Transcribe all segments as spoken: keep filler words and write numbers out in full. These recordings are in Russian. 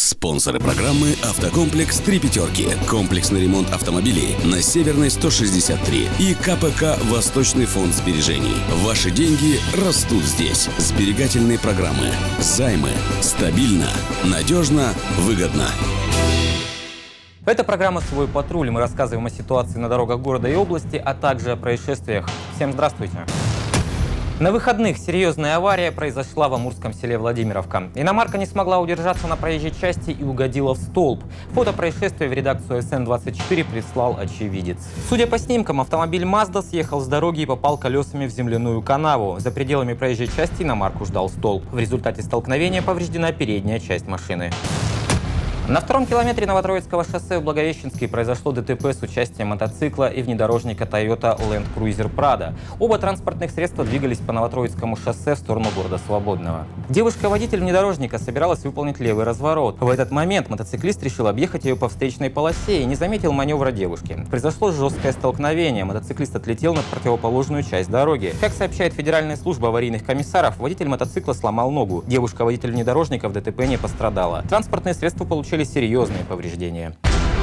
Спонсоры программы «Автокомплекс Три Пятерки», комплексный ремонт автомобилей на Северной сто шестьдесят три и КПК «Восточный фонд сбережений». Ваши деньги растут здесь. Сберегательные программы, займы, стабильно, надежно, выгодно. Это программа «Свой патруль». Мы рассказываем о ситуации на дорогах города и области, а также о происшествиях. Всем здравствуйте. На выходных серьезная авария произошла в амурском селе Владимировка. Иномарка не смогла удержаться на проезжей части и угодила в столб. Фото происшествия в редакцию эс эн двадцать четыре прислал очевидец. Судя по снимкам, автомобиль Mazda съехал с дороги и попал колесами в земляную канаву. За пределами проезжей части иномарку ждал столб. В результате столкновения повреждена передняя часть машины. На втором километре Новотроицкого шоссе в Благовещенске произошло ДТП с участием мотоцикла и внедорожника Toyota Land Cruiser Prado. Оба транспортных средства двигались по Новотроицкому шоссе в сторону города Свободного. Девушка-водитель внедорожника собиралась выполнить левый разворот. В этот момент мотоциклист решил объехать ее по встречной полосе и не заметил маневра девушки. Произошло жесткое столкновение. Мотоциклист отлетел на противоположную часть дороги. Как сообщает Федеральная служба аварийных комиссаров, водитель мотоцикла сломал ногу. Девушка-водитель внедорожника в ДТП не пострадала. Транспортные средства получили серьезные повреждения.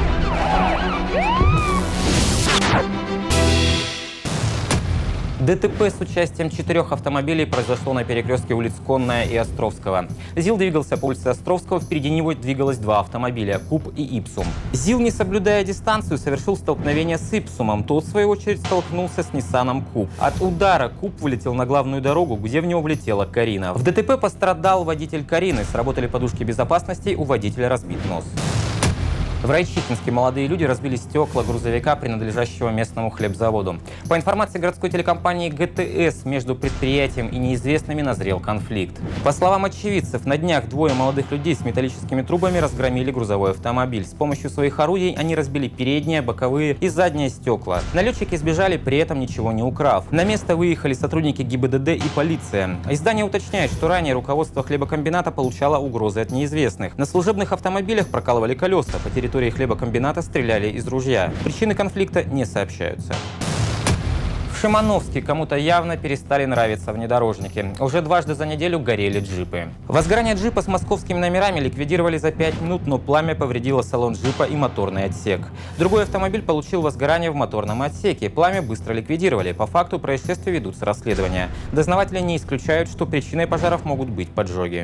ДТП с участием четырех автомобилей произошло на перекрестке улиц Конная и Островского. ЗИЛ двигался по улице Островского, впереди него двигалось два автомобиля – Куб и Ипсум. ЗИЛ, не соблюдая дистанцию, совершил столкновение с Ипсумом. Тот, в свою очередь, столкнулся с Ниссаном Куб. От удара Куб вылетел на главную дорогу, где в него влетела Карина. В ДТП пострадал водитель Карины. Сработали подушки безопасности, у водителя разбит нос. В Райчихинске молодые люди разбили стекла грузовика, принадлежащего местному хлебзаводу. По информации городской телекомпании гэ тэ эс, между предприятием и неизвестными назрел конфликт. По словам очевидцев, на днях двое молодых людей с металлическими трубами разгромили грузовой автомобиль. С помощью своих орудий они разбили передние, боковые и задние стекла. Налетчики сбежали, при этом ничего не украв. На место выехали сотрудники гэ и бэ дэ дэ и полиция. Издание уточняет, что ранее руководство хлебокомбината получало угрозы от неизвестных. На служебных автомобилях прокалывали колеса, по территории территории хлебокомбината стреляли из ружья. Причины конфликта не сообщаются. В Шимановске кому-то явно перестали нравиться внедорожники. Уже дважды за неделю горели джипы. Возгорание джипа с московскими номерами ликвидировали за пять минут, но пламя повредило салон джипа и моторный отсек. Другой автомобиль получил возгорание в моторном отсеке. Пламя быстро ликвидировали. По факту происшествия ведутся расследования. Дознаватели не исключают, что причиной пожаров могут быть поджоги.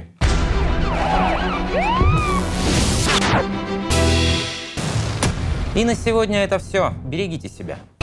И на сегодня это все. Берегите себя.